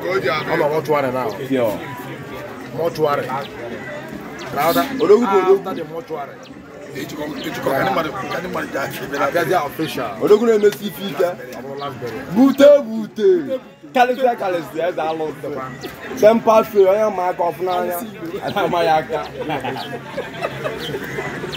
I'm a mortuary now. Yeah. Mortuary. Now that the mortuary. It's official. Odogun na si fika. Bute. Kalisia is a lot. Sem pass through, I am my coffin. I am my actor.